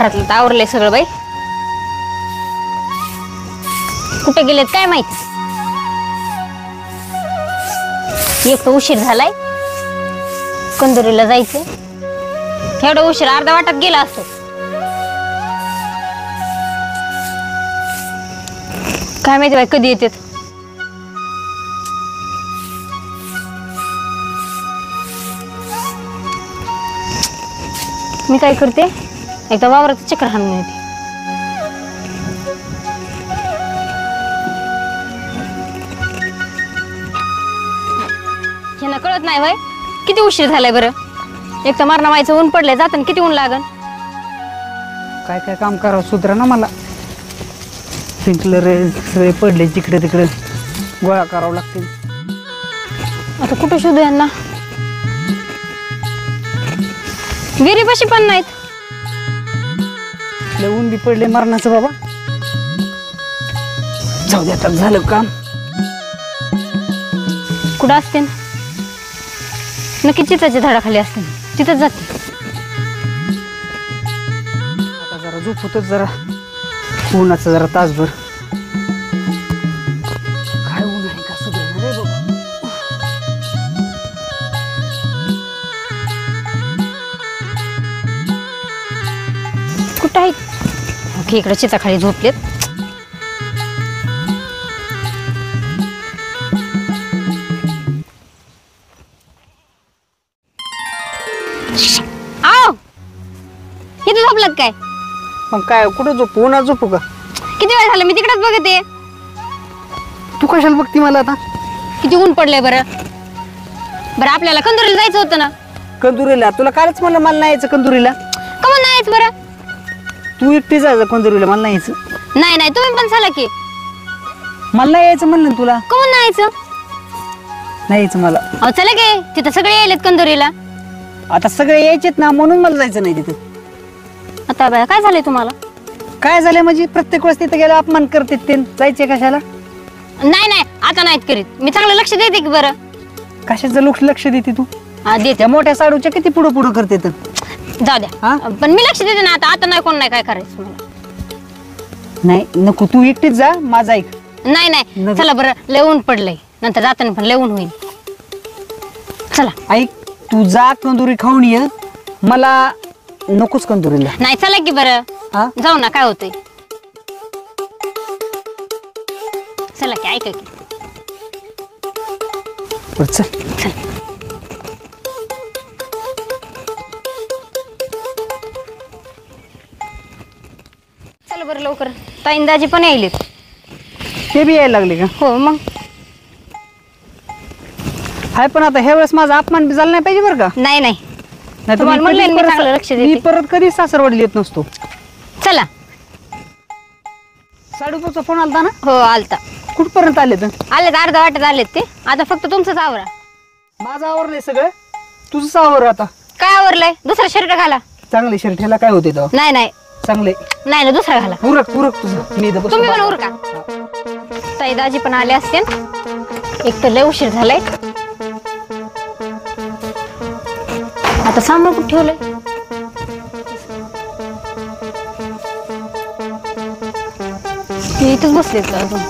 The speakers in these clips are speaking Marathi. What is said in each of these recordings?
घरातलं आवरलंय सगळं बाई. कुठे गेलेत काय माहित. एक तर उशीर झालाय, कंदुरीला जायचं. एवढा उशीर अर्धा वाटात गेला असतो. काय माहिती बाई कधी येतात. मी काय करते, एकदा वावराचं चक्कर हाणून येते. ह्यांना कळत नाही बाई किती उशीर झालाय बरं. एक तर मारणं व्हायचं, ऊन पडलंय, जाताना किती ऊन लागन. काय काय काम करावं सुधरा ना मला. स्प्रिंकलर सगळे पडले जिकडे तिकडे, गोळा करावं लागतील. आता कुठं शोधू यांना. विहिरीपाशी पण नाहीत. ऊन बी पडले मरणाचं बाबा. जाऊ दे आता, झालं काम. कुठं असते नक्की चिताच्या झाडाखाली असते, तिथंच जाते. आता जरा झोपतच, जरा उन्हाचं जरा तासभर. काय ऊन आहे का सुधारणा रे बाबा. कुठं आहे ओके, इकडे चिताखाली झोपलेत. इथे झोपलात काय. मग काय कुठं झोपू, उन्हात झोपू का. किती वेळ झाला मी तिकडेच बघते. तू कशाला बघती मला आता. किती ऊन पडलंय बरं. बरं आपल्याला कंदुरीला जायचं होतं ना. कंदुरीला तुला कालच म्हणलं मला नाही यायचं कंदुरीला. कमून नाही यायचं बरं. तू एकटी जायचं कंदुरीला, मला नाही यायचं. नाही नाही तुम्ही पण चला की. मला नाही यायचं म्हणलं ना तुला. कमून नाही यायचं. नाही यायचं मला. अहो चला की, तिथं सगळे यायलेत कंदुरीला. आता सगळे यायचेत ना, म्हणून मला जायचं नाही तिथं. आता बाया काय झालंय तुम्हाला. काय झालंय म्हणजे प्रत्येक वेळेस तिथे गेला अपमान करते ते. जायचे कशाला. नाही नाही आता नाहीत करीत. मी चांगलं लक्ष देते की बरं. कशाचं लक्ष देते तू. देते. त्या मोठ्या साडूच्या किती पुढं पुढं करते तर. जाऊ द्या, पण मी लक्ष देते ना. आता नाही कोण नाही काय करायचं मला. नाही नको, तू एकटीच जा, माझा ऐक. नाही नाही चला बरं, लय ऊन पडलंय, नंतर जाताना पण लय ऊन होईल. चला ऐक, तू जा कंदुरी खाऊन ये. मला नकोच कंदुरीला. नाही चला की बरं. जाऊ ना, काय होतंय. चला की, ऐका की. चल. चला बरं लवकर, ताईंदाजी पण यायलेत. ते बी यायला लागले का. हो मग. हाय पण आता ह्या वेळेस माझा अपमान बी झाला नाही पाहिजे बरं का. नाही नाही नाही तुम्हाला म्हणलं मी चांगलं लक्ष देते. मी परत कधी सासरवाडीला येत नसतो. चला. साडूचा फोन आलता ना. हो आलता. कुठपर्यंत आले तर. आलेत, अर्धा वाटत आलेत ते. आता फक्त तुमचंच आवरा. माझं आवरलंय सगळं, तुझंच आवर आता. काय आवरलंय. दुसरा शर्ट घाला. चांगले शर्ट ह्याला काय होते तेव्हा. नाही नाही चांगले नाही ना, दुसरा घाला. उरक तुझं. मी तुम्ही पण उरका. ताई दाजी पण आले असते. एक तर लय उशीर झालाय. आता सामान कुठे ठेवलंय. इथंच बसलेत का अजून.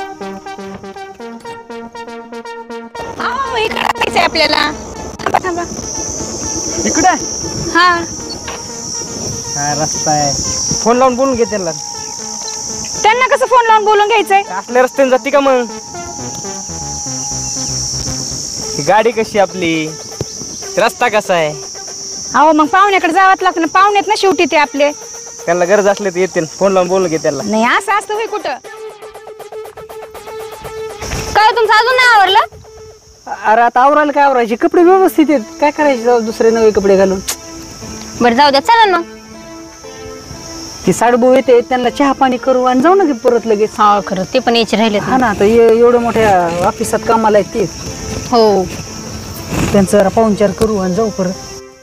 इकडे जायचंय आपल्याला. थांबा थांबा. इकडे हा काय रस्ता आहे. फोन लावून बोलून घे त्यांना. त्यांना कसं फोन लावून बोलून घ्यायचंय. असल्या रस्त्याने जाते का मग. गाडी कशी आपली, रस्ता कसा आहे. अहो मग पाहुण्याकडे जावंच लागतं ना. पाहुण्यात ना शेवटी ते आपले. त्यांना गरज असले तर येते. फोन लावून बोलून घे त्यांना. नाही असं असतं होय कुठं. काय तुमचं अजून नाही आवरलं. अरे आता आवरायला काय आवरायचे, कपडे व्यवस्थित आहेत. काय करायचे दुसरे नवे कपडे घालून. बरं जाऊ द्या, चला ना. ती साडबू येते, त्यांना चहा पाणी करू आणि जाऊ ना की परत लगेच. हा खरं ते पण यायचे राहिले. हा ना, आता एवढ्या मोठ्या ऑफिसात कामाला आहेत ते. हो त्यांचं जरा पाहुणचार करू आणि जाऊ परत.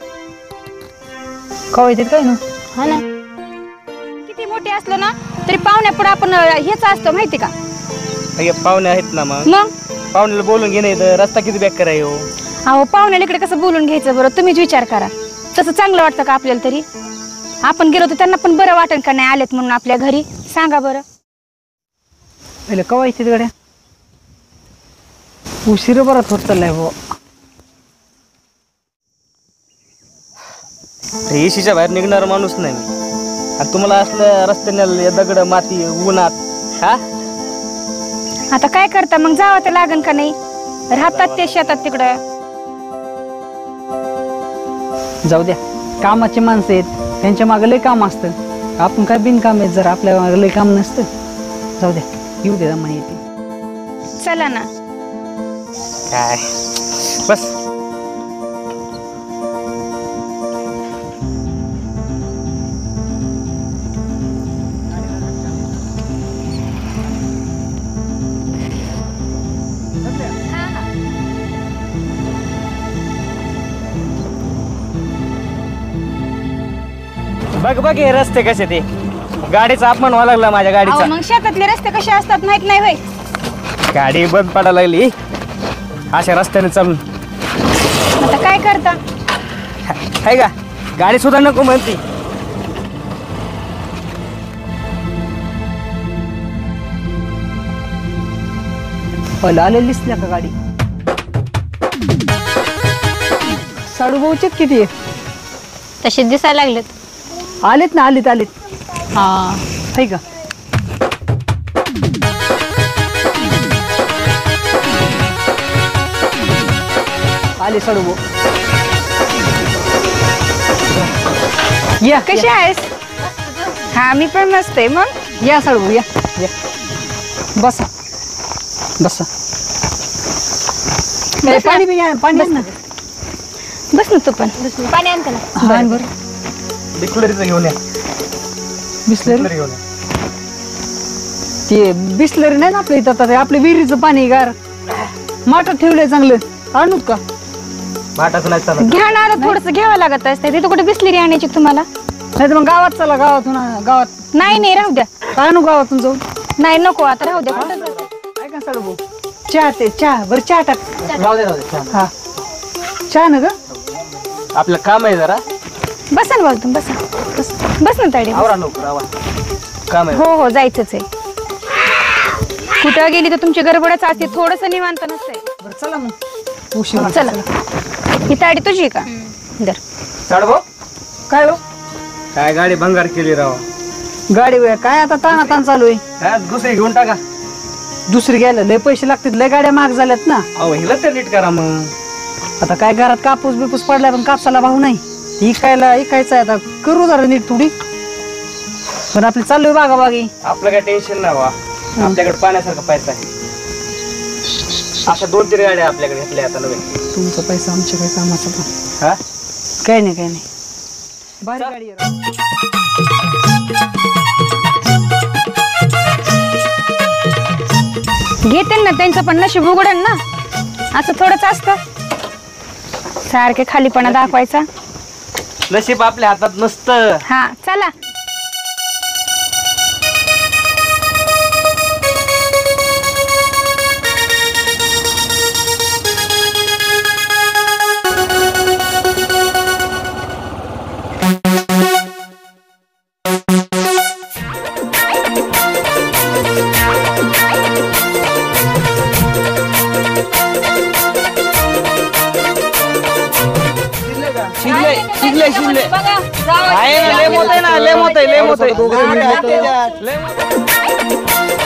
का येते काय ना. हा ना. किती मोठे असलो ना तरी पाहुण्या पुढे आपण हेच असतं माहिती का. पाहुणे आहेत ना, मग मग पाहुण्याला बोलून घे. नाही तर रस्ता किती बेकार आहे हो. अहो पाहुण्याला इकडे कसं बोलून घ्यायचं बरं. तुम्हीच विचार करा. तसं चांगलं वाटतं का आपल्याला तरी. आपण गेलो तर त्यांना पण बरं वाटेल का नाही आलेत म्हणून आपल्या घरी? सांगा बरं. पहिले कवा येते तिकडे उशीर बराच होत चाललाय भाऊ. एसीच्या बाहेर निघणारा माणूस नाही मी, आणि तुम्हाला असल्या रस्त्याने दगड माती उन्हात हा आता काय करता मग? जावं तर लागन का नाही? राहतात ते शेतात तिकडं. जाऊ द्या, कामाचे माणसं आहेत, त्यांच्या मागे लय काम असतं. आपण काय बिनकाम आहेत, जर आपल्या मागे लय काम नसतं. जाऊ द्या, येऊ द्या म्हणे येते. चला ना. काय बस. बघ बघ हे रस्ते कसे, ते गाडीचा अपमान व्हायला लागला माझ्या अहो, गाडीचा. मग शेतातले रस्ते कसे असतात माहित नाही होय? गाडी बंद पडायला लागली अशा रस्त्याने चालून. आता काय करता? आहे का गाडी सुद्धा नको म्हणती. पहिलं आलेली दिसल्या का गाडी? साडूभाऊचेच किती आहे? तसे दिसायला लागलेत. आलेत ना, आलेत आलेत. हा आहे का? आले साडूभाऊ. या कशी आहेस? हा मी पण मस्त आहे. मग या साडूभाऊ, या या. बसा बसा. पाणी बी घ्या, पाणी आण ना. बस ना तू पण. पाणी आणते ना. हा, आण बरं. बिस्लरीचं घेऊन या. बिस्लरी घेऊन या. ते बिस्लरी नाही ना आपल्या इथं. आता आपल्या विहिरीचं पाणी गार माठात ठेवलंय चांगलं. आणू का? माठाचं नाही चालत. घ्या ना, थोडस घ्यावं लागत असते. तिथं कुठे बिसलेरी आणायची तुम्हाला? नाही तर मग गावात चला, गावातून गावात. नाही नाही, राहू द्या. काय आणू गावातून जाऊन? नाही नको, आता राहू द्या. कुठं जाऊ? काय का साडूभाऊ? चहा, ते चहा बरं, चहा टाक. राहू दे राहू दे. हा, चहा ना ग. आपलं काम आहे जरा. बसा ना बोलतो, बसा. बस ना ताडी. आवरा लवकर आवा. काम आहे. हो हो, जायचंच आहे. कुठं गेली तर तुमची गडबडच असते, थोडस निवांत नसते. बरं चला मग, उशीर चला. ही ताडी तुझी का? दर. चढ भाऊ. काय हो? काय गाडी भंगार केली राव. गाडी वेळ काय आता ताना ताण चालू आहे. काय दुसरी घेऊन टाका. दुसरी घ्यायला लय पैसे लागतात, लय गाड्या महाग झाल्यात ना. अहो हिला तर नीट करा मग. आता काय घरात कापूस बिपूस पडलाय, पण कापसाला भाव नाही. इकायचं आहे आता. करू जरा नीट थोडी. पण आपली चाललोय बागाबागी. आपलं काय टेन्शन नाही बा. आपल्याकडे पाण्यासारखा पैसा आहे. अशा 2-3 गाड्या आपल्याकडे घेतल्या आता नवीन. तुमचा पैसा आमच्या काय कामाचा पण. हा काही नाही काही नाही. भारी गाडी आहे राव. घेते ना, त्यांचं पण नशीब उघडन ना. असं थोडंच असतं, सारखे खालीपणा दाखवायचा. नशीब आपल्या हातात नसतं. हा चला. शिकले आहे ना, लय मोठ आहे ना, लय मोठ आहे, लय मोठ आहे. लय मोठं आहे.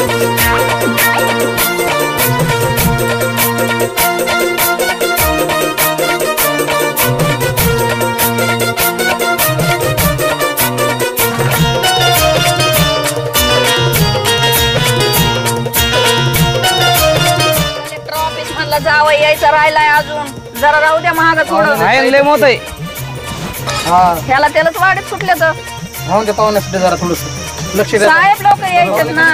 जावं यायचं राहिलाय अजून. जरा राहू द्या, महाग थोडं. आहे ना, लय मोठ आहे. ह्याला त्यालाच वाढत सुटले तर. राहून दे पाहुण्यासाठी जरा थोडस लक्ष द्या. साहेब लोक यायचं ना.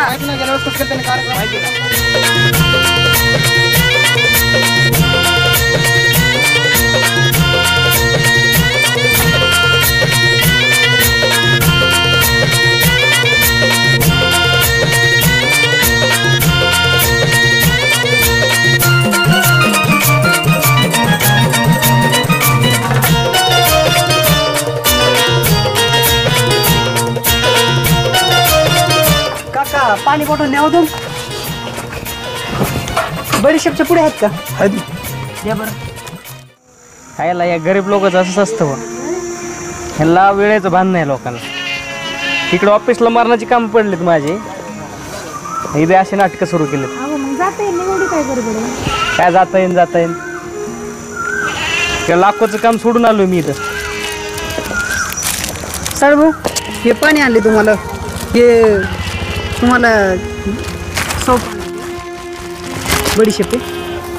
मला पाणी बॉटल न्यावं दोन. बडीशेपच्या पुढे आहेत का? द्या बरं. खायला या गरीब लोकांचं असंच असतं बा. ह्याला वेळेचं भान नाही लोकांना. तिकडे ऑफिसला मारण्याची काम पडलेत माझे. इथे असे नाटकं सुरू केलेत. काय जाता येईन त्या लाखोचं काम सोडून आलो मी इथं. साहेब हे पाणी आणले तुम्हाला. हे तुम्हाला बडीशेप आहे.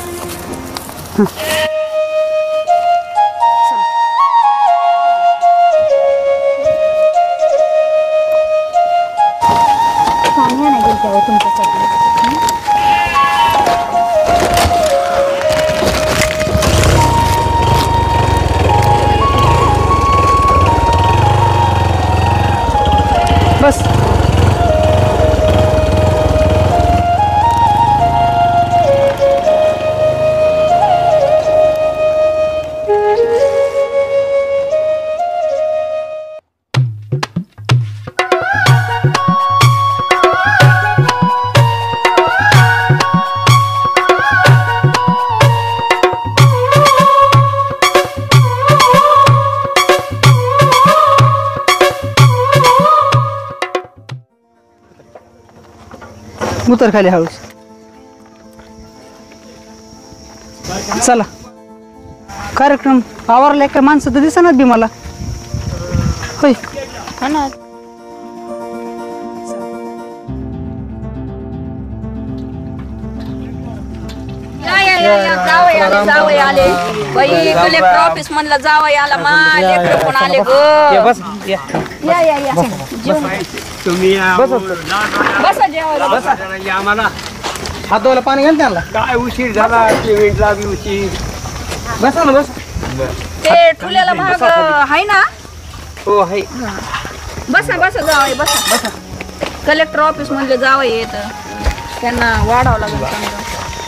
बस उतर खाली हळूच. चला कार्यक्रम आवरला. काय माणसं तर दिसणार बी मला. होय जावई आले बाई. कलेक्टर ऑफिस म्हणलं जावई आला. लेकरं पण आले ग. बस या बसा जेवायला. आम्हाला हात धुवायला पाणी घाल त्यांना. काय उशीर झाला. पेमेंट लागली उशीर. बसा ना बस. ते ठुल्याला भाग आहे ना. हो आहे. बसा जावई बसा. कलेक्टर ऑफिस म्हणजे जावई येत. त्यांना वाढावं लागेल समजा.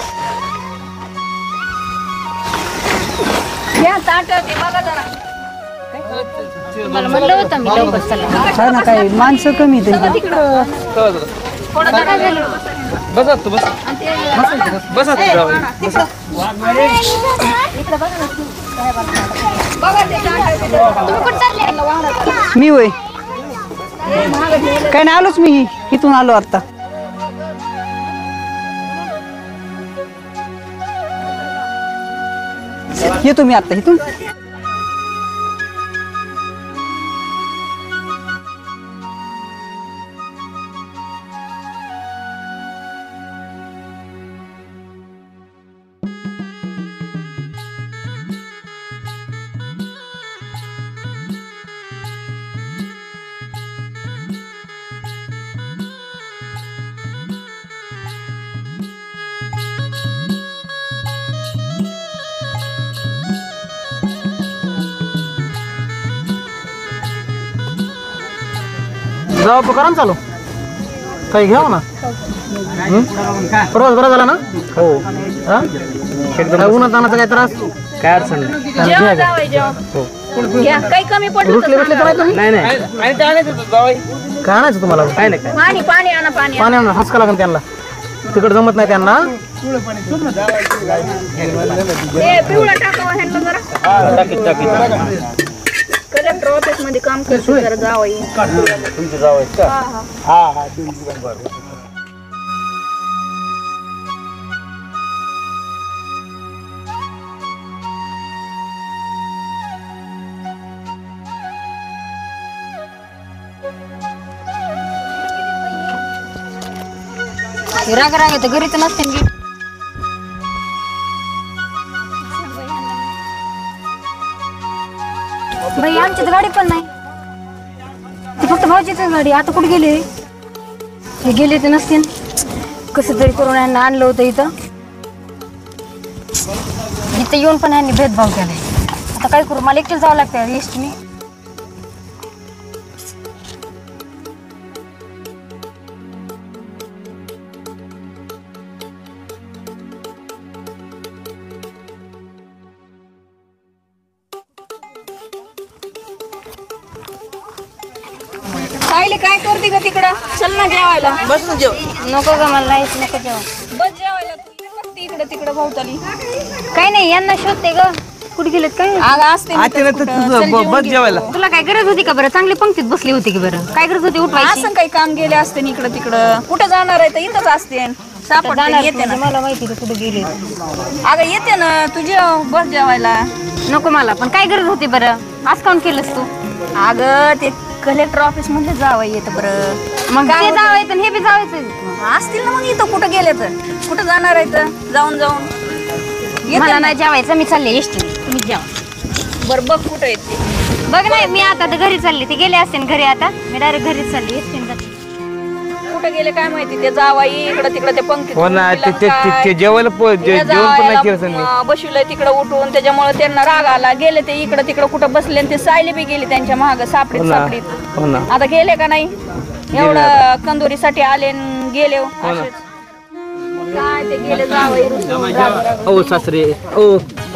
या ताट ते बघा जरा. मला म्हणलं होतं मी लवकर चला. हा ना. काय माणसं कमी आहेत इथं. थोडं जरा झालं. बसा तू बस. बसा तू जाऊ. बघा ते ताट. तुम्ही कुठं चालले? वाहनात. मी होय काय नाही आलोच मी. इथून आलो आता. येतो मी आता इथून. जाऊ करा ना चालू. काही घ्या ना. प्रवास बरा झाला ना. हो उन्हात जाण्याचा काय त्रास. काय अडचण नाही. जेवा जावई जेवा. घ्या. काही कमी पडलं तर नाही काय आणायचं तुम्हाला. काय नाही. पाणी आणा. पाणी आणा. हसका लागेल त्यांना. तिकडे जमत नाही त्यांना. ते पिवळा टाकावा ह्यांना जरा. कलेक्टर ऑफिस मध्ये काम करतो जरा जावई. तुमचे जाऊ आहेत का? हा. राग येतं घरी तर नसते ना. बाई आमचीच गाडी पण नाही. ती फक्त भाऊजीच गाडी. आता कुठे गेले? हे गेले तर नसतील. कसं तरी करून यांना आणलं होतं इथं. इथं येऊन पण यांनी भेदभाव केलाय. आता काय करू? मला एकटीला जावं लागतं एसटीने. सायली काय करते का तिकडं? चल ना जेवायला. बस ना जेव. नको ग मला नाहीच नको जेवण. बस जेवायला. तू बघते इकडं तिकडं भोवताली. काही नाही यांना शोधते ग कुठे गेलेत काय माहिती. अगं असते ना आते ना तर कुठं. तुझं चल जेवून बस घे. जेवायला. तुला काय गरज होती का बरं? चांगली पंक्तीत बसली होती की बरं? काय गरज होती उठवायची? असं काही काम गेले असते ना इकडं तिकडं. कुठं जाणार आहे तर इथंच असते. सापडते जाणार येते ना. म्हणजे मला माहिती का कुठे गेले. अगं येते ना तू जेव बस जेवायला. नको मला पण काय गरज होती बरं? आज काऊन केलंस तू? अगं ते कलेक्टर ऑफिस मध्ये जावं येतं बरं. मग ते जावायचं आणि हे बी जावायचं. असतील ना मग इथं कुठं गेले तर. कुठं जाणार आहे तर जाऊन जाऊन येते मला ना. नाही जेवायचं मी चालले एसटी. तुम्ही जेवा. बरं बघ कुठं येते. बघ नाही मी आता तर घरी चालली. ते गेले असते ना घरी आता. मी डायरेक्ट घरीच चालली एसटी जाते. कुठं गेले काय माहिती. ते जावाई इकडं तिकडं ते पंक्तीत हो ना उठलेलं ते काय. जेवायला ते जेवण पण नाही केलं त्यांनी. जावायला, बसवलंय तिकडं उठून त्याच्यामुळे त्यांना राग आला. गेले ते इकडं तिकडं कुठं बसले आणि ते सायली बी गेली त्यांच्या महाग सापडीत हो ना. सापडीत. हो ना. आता गेले का नाही एवढं कंदोरीसाठी आले आणि गेले हो असेच. काय ते गेले जावई रुसून, राग. ओ सासरे ओ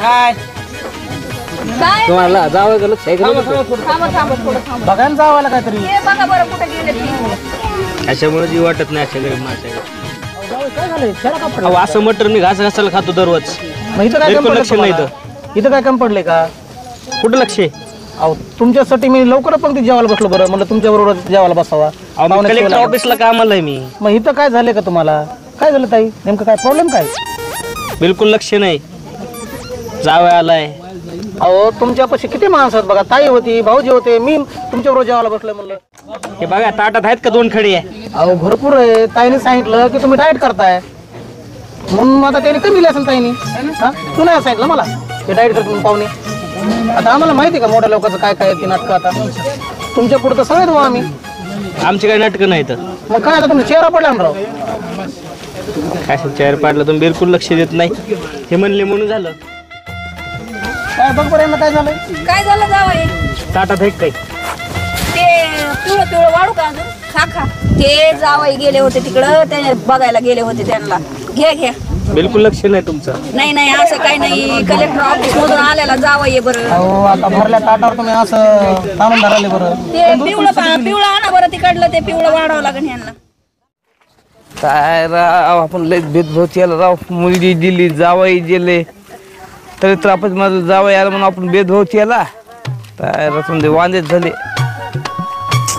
काय तुम्हाला जावं का लक्ष आहे का? थांबा थांबा थोडं थांबा. बघा ना जावायला काहीतरी. हे बघा बरं कुठं गेले ते. अशामुळे जी वाटत नाही अशा गरीब माणसाकडे. काय झालंय? त्याला का पडलं? अहो असं मटर मी घास घासायला खातो दररोज. मग इथं काय बिलकुल कम लक्ष पडलं नाही तुम्हाला? इथं काय कम पडले का? कुठं लक्ष आहे? अहो तुमच्यासाठी मी लवकर पंक्तीत जेवायला बसलो बरं. म्हणलं तुमच्या बरोबर जेवायला बसावा. अहो मी पाहुण्यात कलेक्टर जेवायला. ऑफिसला कामाला आहे मी. मग इथं काय झालं का तुम्हाला? काय झालं ताई? नेमकं काय प्रॉब्लेम काय? बिलकुल लक्ष नाही. जावं आलाय. अहो तुमच्यापाशी किती माणसं आहेत बघा. ताई होती, भाऊजी होते, मी तुमच्या बरोबर जेवायला बसलोय म्हणलं. हे बघा ताटात आहेत का 2 खडी आहे. अहो भरपूर आहे. ताईने सांगितलं की तुम्ही डाएट करताय म्हणून आता त्याने कमी दिली असेल ताईने. हा तू नाही सांगितलं मला ते डाएट करतो म्हणून पाहुणे. आता आम्हाला माहिती का मोठ्या लोकांचं काय काय ती नाटकं. आता तुमच्या पुढे तर सगळे देऊ आम्ही. आमची काही नाटकं नाही तर मग काय आता तुम्ही चेहरा पडला ना राव. काय चेअर पाडलं तुम्ही बिलकुल लक्ष देत नाही. हे म्हणले म्हणून झालं. काय बघ बरं यांना काय झालंय? काय झालं जावई? ताटात आहे काही. ते पिवळं पिवळं वाढू का अजून? खा खा. ते जावई गेले होते तिकडं ते बघायला गेले होते त्यांना. घ्या घ्या. बिलकुल लक्ष नाही तुमचं. नाही नाही असं काही नाही. कलेक्टर ऑफिस मधून आलेला जावई आहे बरं. अहो आता भरल्या ताटावर तुम्ही असं ताणून धराले बरं. ते पिवळं आणा बरं तिकडलं. ते पिवळं वाढावं लागेल ह्यांना. काय राव आपण लय भेदभाव केला राव. मुलगी दिली जावई दिले तरी तर आपण माझं जावई आला म्हणून आपण भेदभाव केला. काय रसून दे वांदेच झाले.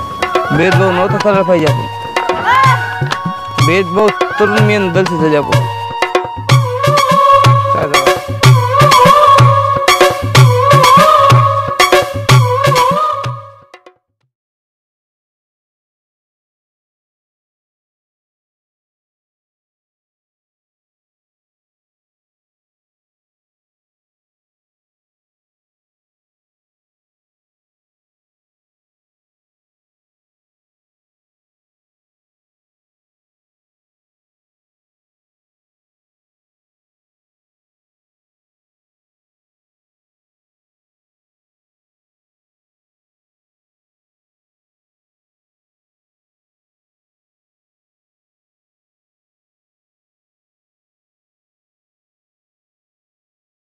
भेदभाव नव्हता करायला पाहिजे आपण. भेदभाव तरुण मेन दलसी झाले आपण.